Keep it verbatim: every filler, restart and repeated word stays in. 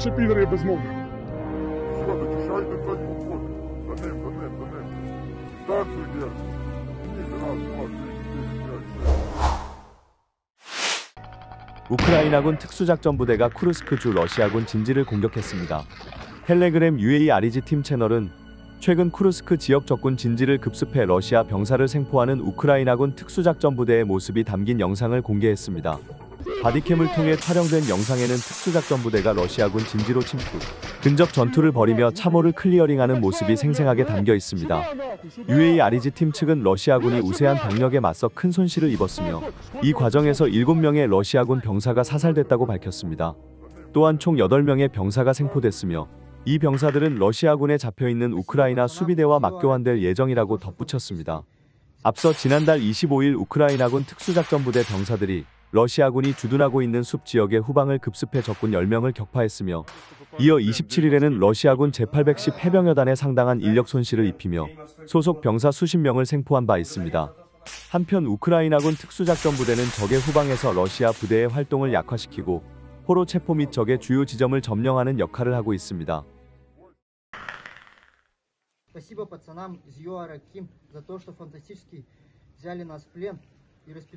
ще підери безмовні. Все, зачищайте цей вход. За ним, за ним, за ним. Станцію є. Раз, два, три, чотири, п'ять, шесть. 우크라이나군 특수작전부대가 쿠르스크주 러시아군 진지를 공격했습니다. 텔레그램 유에이 아리지 팀 채널은 최근 쿠르스크 지역 적군 진지를 급습해 러시아 병사를 생포하는 우크라이나군 특수작전부대의 모습이 담긴 영상을 공개했습니다. 바디캠을 통해 촬영된 영상에는 특수작전부대가 러시아군 진지로 침투, 근접 전투를 벌이며 참호를 클리어링하는 모습이 생생하게 담겨 있습니다. 유에이 아리지 팀 측은 러시아군이 우세한 병력에 맞서 큰 손실을 입었으며 이 과정에서 일곱 명의 러시아군 병사가 사살됐다고 밝혔습니다. 또한 총 여덟 명의 병사가 생포됐으며 이 병사들은 러시아군에 잡혀있는 우크라이나 수비대와 맞교환될 예정이라고 덧붙였습니다. 앞서 지난달 이십오일 우크라이나군 특수작전부대 병사들이 러시아군이 주둔하고 있는 숲 지역의 후방을 급습해 적군 열 명을 격파했으며 이어 이십칠일에는 러시아군 제팔백십 해병여단에 상당한 인력 손실을 입히며 소속 병사 수십 명을 생포한 바 있습니다. 한편 우크라이나군 특수작전부대는 적의 후방에서 러시아 부대의 활동을 약화시키고 포로 체포 및 적의 주요 지점을 점령하는 역할을 하고 있습니다. Спасибо пацанам из ЮАР Ким за то, что фантастически взяли нас в плен и